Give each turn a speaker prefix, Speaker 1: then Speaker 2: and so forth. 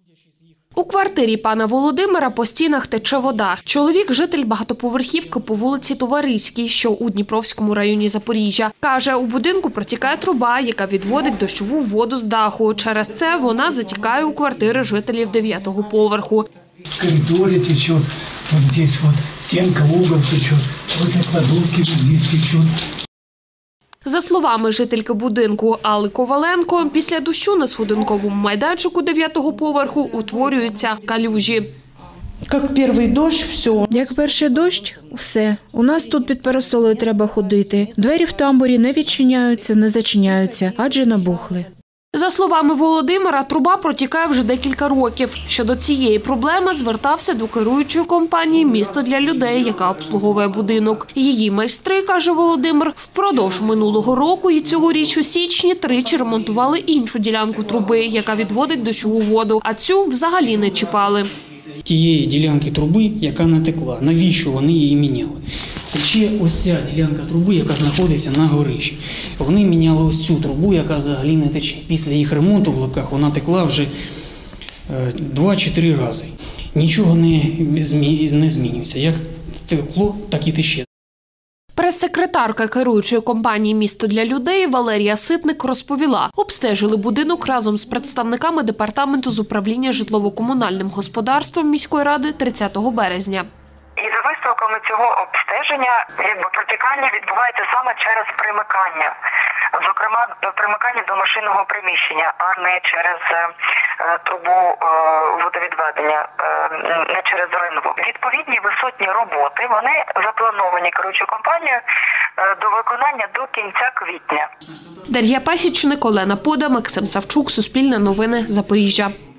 Speaker 1: У квартирі пана Володимира по стінах тече вода. Чоловік – житель багатоповерхівки по вулиці Товариській, що у Дніпровському районі Запоріжжя. Каже, у будинку протікає труба, яка відводить дощову воду з даху. Через це вона затікає у квартири жителів 9-го поверху.
Speaker 2: В коридорі тече, вот здесь вот стінка, угол тече, возле кладовки вот здесь тече.
Speaker 1: За словами жительки будинку Алли Коваленко, після дощу на сходинковому майданчику 9-го поверху утворюються калюжі.
Speaker 3: Як перший дощ – все. У нас тут під парасолою треба ходити. Двері в тамбурі не відчиняються, не зачиняються, адже набухли.
Speaker 1: За словами Володимира, труба протікає вже декілька років. Щодо цієї проблеми звертався до керуючої компанії «Місто для людей», яка обслуговує будинок. Її майстри, каже Володимир, впродовж минулого року і цьогоріч у січні тричі ремонтували іншу ділянку труби, яка відводить дощову воду, а цю взагалі не чіпали.
Speaker 4: Тієї ділянки труби, яка натекла, навіщо вони її міняли? Ще ось ця ділянка труби, яка знаходиться на горищі. Вони міняли ось цю трубу, яка взагалі не тече. Після їх ремонту в лапках вона текла вже 2 чи 3 рази. Нічого не змінюється. Як текло, так і тече.
Speaker 1: Прес-секретарка керуючої компанії «Місто для людей» Валерія Ситник розповіла, обстежили будинок разом з представниками департаменту з управління житлово-комунальним господарством міської ради 30 березня.
Speaker 5: І за висновками цього обстеження, протікання відбувається саме через примикання. Зокрема, примикання до машинного приміщення, а не через трубу водовідведення, не через ринву. Відповідні висотні роботи, вони заплановані керуючою компанією до виконання до кінця квітня.
Speaker 1: Дар'я Пасічник, Олена Пода, Максим Савчук, Суспільне новини, Запоріжжя.